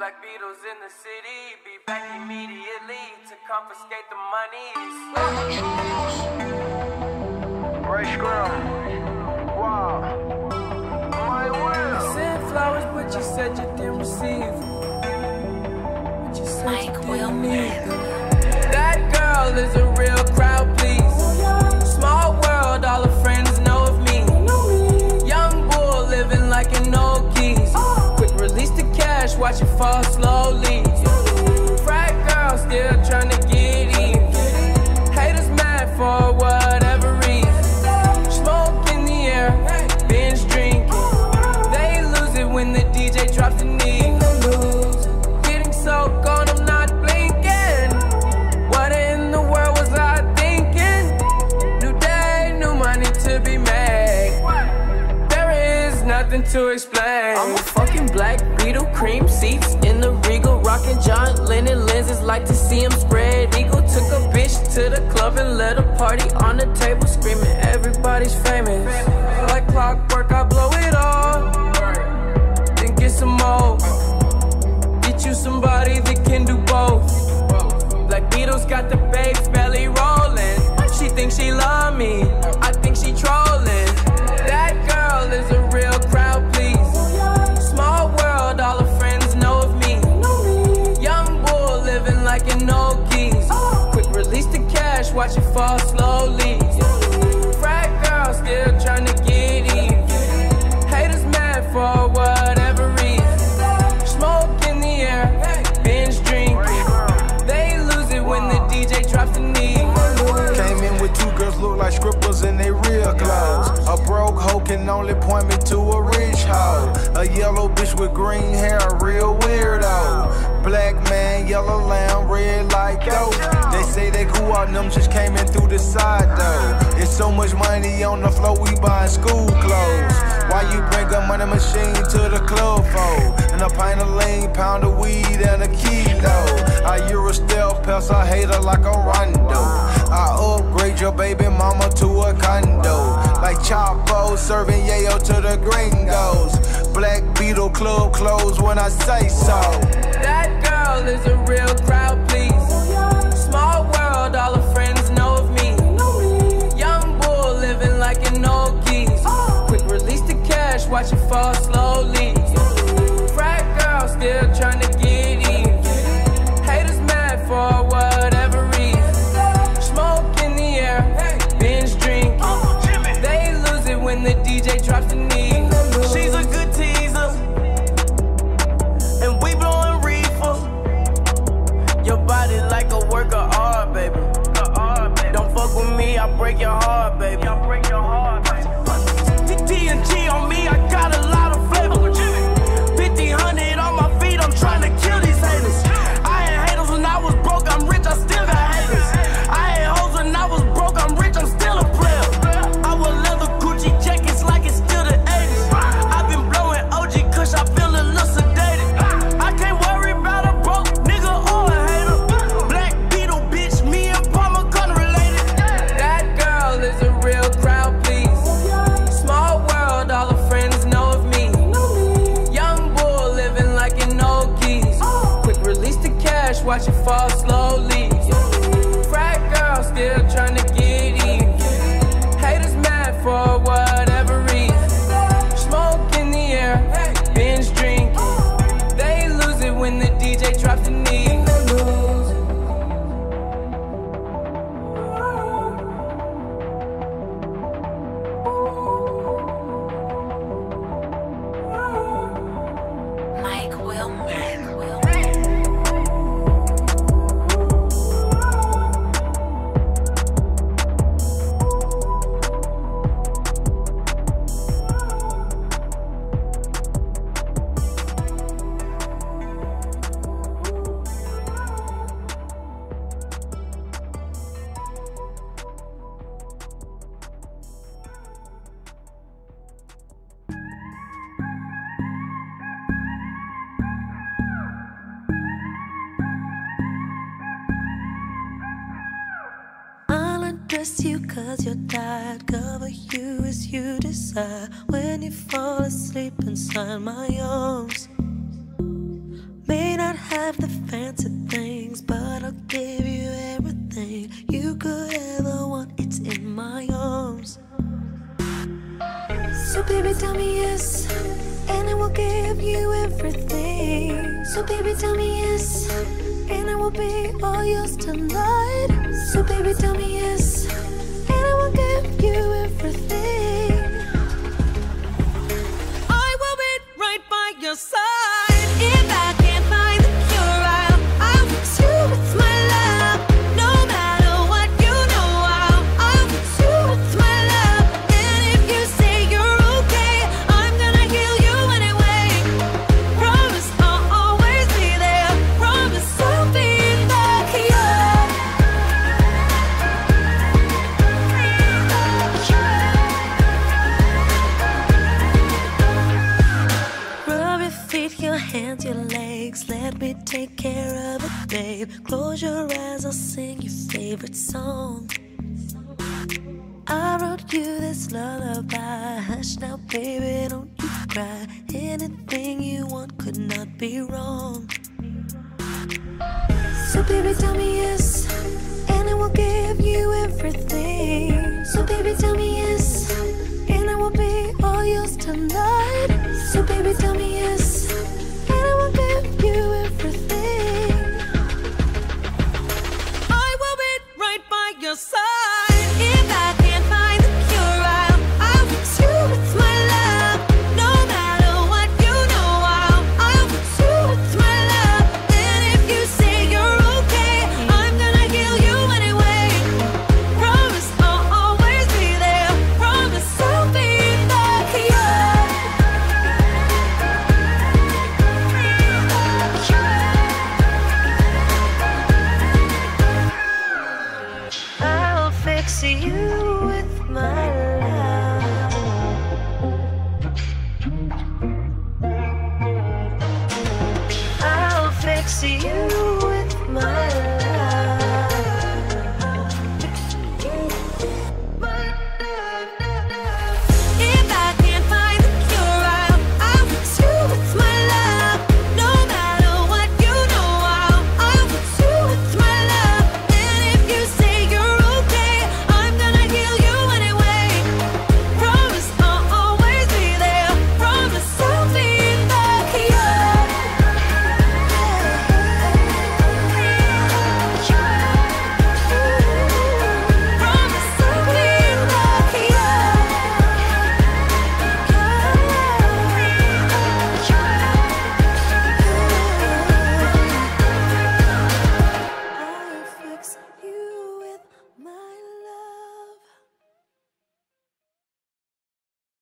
Black Beatles in the city, be back immediately to confiscate the monies. Ray Scrum. Wow. My will. You sent flowers, but you said you didn't receive. But you said you didn't need them. That girl is a real crowd, please. Small world, all her friends know of me. Young bull living like an old geese. Quick release the cash, watch it fall slowly. Frat girl still trying to get in. Haters mad for whatever reason. Smoke in the air, binge drinking. They lose it when the DJ drops the knee. Getting so gone, I'm not blinking. What in the world was I thinking? New day, new money to be made. There is nothing to explain. I'm a fucking black beetle, cream seats in the Regal, rocking John Lennon lenses, like to see him spread eagle. Took a bitch to the club and let a party on the table, screaming everybody's famous. Like clockwork, I blow it all, then get some more. Get you somebody that can do both. Black Beatles got the babes belly rolling. She thinks she love me, I think she trolling. That girl is a real crowd, please. Small world, all her friends know of me. Young bull living like an old geese. Quick release the cash, watch it fall slowly. Frat girl still trying to get in. Haters mad for whatever reason. Smoke in the air, binge drinking. They lose it when the DJ drops the knee. Came in with two girls look like scribbles in their real clothes. A broke hoe can only point me to a rich hoe. A yellow bitch with green hair, a real weirdo. Black man, yellow lamb, red like dope. They say they cool out, them just came in through the side though. It's so much money on the floor, we buying school clothes. Why you bring a money machine to the club for? And a pint of lean, pound of weed, and a kilo. I Euro stealth pest, I hate her like a rondo. I upgrade your baby mama to a condo. Like Chapo serving yayo to the gringos. Black Beetle club closed when I say so. That girl is a real crowd, please. Small world, all her friends know of me. Young bull living like an old geese. Quick release the cash, watch it fall slowly. Frat girl still trying to get in. Haters mad for whatever reason. Smoke in the air, binge drinking. They lose it when the DJ drops the knee. She's a good teaser, and we blowing reefer. Your body like a work of art, baby. Don't fuck with me, I break your heart, baby. TNG on me, I got a lot of flavor. 50-100 on my feet, I'm trying to kill these haters. I had haters when I was broke, I'm rich, I still got haters. I had hoes when I was broke, I'm rich, I'm still a player. I wear leather Gucci jackets like it's still the 80s. I've been blowing OG kush, I feel a little sedated. I can't worry about a broke nigga or a hater. Black Beetle bitch, me and Palmer gun related. That girl is a real crowd, please. Small world, all her friends know of me. Young bull living like an old geese. Quick release the cash, watch it fall slowly. Frat girl still trying to get in. Haters mad for whatever reason. Smoke in the air, binge drinking. They lose it when the DJ drops the knee. You cause you're tired, cover you as you desire. When you fall asleep inside my arms, May not have the fancy things, but I'll give you everything you could ever want. It's in my arms. So baby, tell me yes, and I will give you everything. So baby, tell me yes, and I will be all yours tonight. So baby, tell me yes, and I will give you everything. I will be right by your side. If I can't find the cure, I'll fix you with my love. No matter what, you know I'll fix you with my love. And if you say you're okay, I'm gonna heal you anyway. Promise I'll always be there. Promise I'll be the cure. Rub your feet, your hands, your legs. Let me take care of it, babe. Close your eyes, I'll sing your favorite song. I wrote you this lullaby. Hush now, baby, don't you cry. Anything you want could not be wrong. So baby, tell me yes, and I will give you everything. So baby, tell me yes, and I will be all yours tonight. So baby, tell me yes, and I will give you everything. I will be right by your side. If I can't find the cure, I'll fix you with my love. No matter what, you know I'll fix you with my love. And if you say you're okay, I'm gonna heal you anyway. Promise I'll always be there. Promise I'll be the cure. I'll fix you with my love.